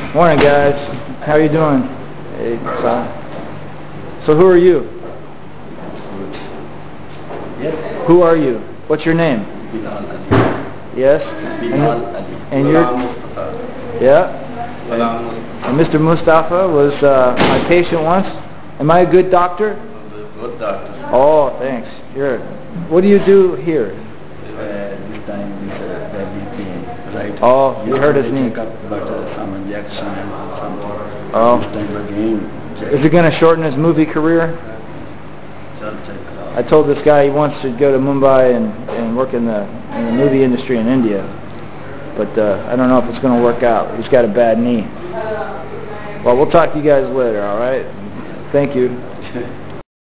Morning, guys. How are you doing? Hey, so who are you? Yes. Who are you? What's your name? Yes? And you're? Yeah? And Mr. Mustafa was my patient once. Am I a good doctor? Good doctor. Oh, thanks. Sure. What do you do here? This time this belly pain, right? Oh, you hurt his knee. Check up, but some injection and something. Oh. This time again. Is it going to shorten his movie career? I told this guy he wants to go to Mumbai and work in the movie industry in India. But I don't know if it's going to work out. He's got a bad knee. Well, we'll talk to you guys later, all right? Thank you.